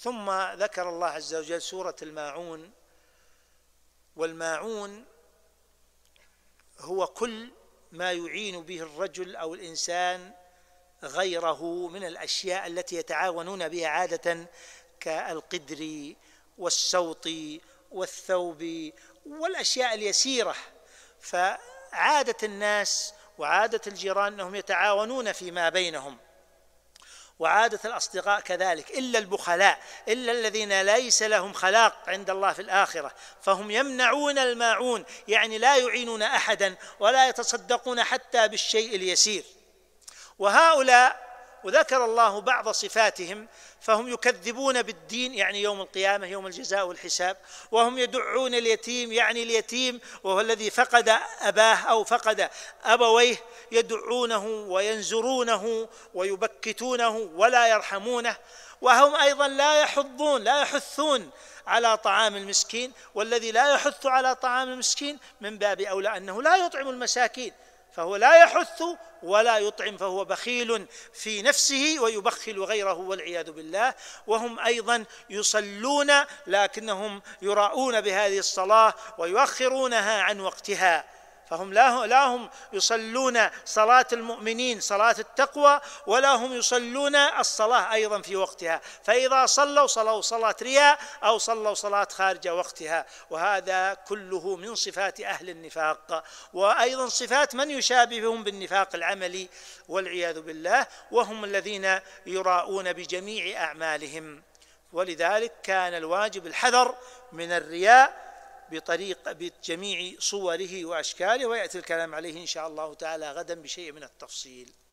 ثم ذكر الله عز وجل سورة الماعون. والماعون هو كل ما يعين به الرجل أو الإنسان غيره من الأشياء التي يتعاونون بها عادة، كالقدر والسوط والثوب والأشياء اليسيرة. فعادة الناس وعادة الجيران أنهم يتعاونون فيما بينهم، وعادة الأصدقاء كذلك، إلا البخلاء، إلا الذين ليس لهم خلاق عند الله في الآخرة، فهم يمنعون الماعون، يعني لا يعينون أحدا ولا يتصدقون حتى بالشيء اليسير. وهؤلاء وذكر الله بعض صفاتهم، فهم يكذبون بالدين يعني يوم القيامة، يوم الجزاء والحساب، وهم يدعون اليتيم يعني اليتيم وهو الذي فقد أباه أو فقد أبويه، يدعونه وينزرونه ويبكتونه ولا يرحمونه. وهم أيضا لا يحثون على طعام المسكين، والذي لا يحث على طعام المسكين من باب أولى أنه لا يطعم المساكين، فهو لا يحث ولا يطعم، فهو بخيل في نفسه ويبخل غيره والعياذ بالله. وهم أيضا يصلون لكنهم يراؤون بهذه الصلاة ويؤخرونها عن وقتها، فهم لا هم يصلون صلاة المؤمنين صلاة التقوى، ولا هم يصلون الصلاة أيضا في وقتها، فإذا صلوا صلاة رياء أو صلوا صلاة خارج وقتها. وهذا كله من صفات أهل النفاق، وأيضا صفات من يشابههم بالنفاق العملي والعياذ بالله، وهم الذين يراؤون بجميع أعمالهم. ولذلك كان الواجب الحذر من الرياء بجميع صوره وأشكاله، ويأتي الكلام عليه إن شاء الله تعالى غدا بشيء من التفصيل.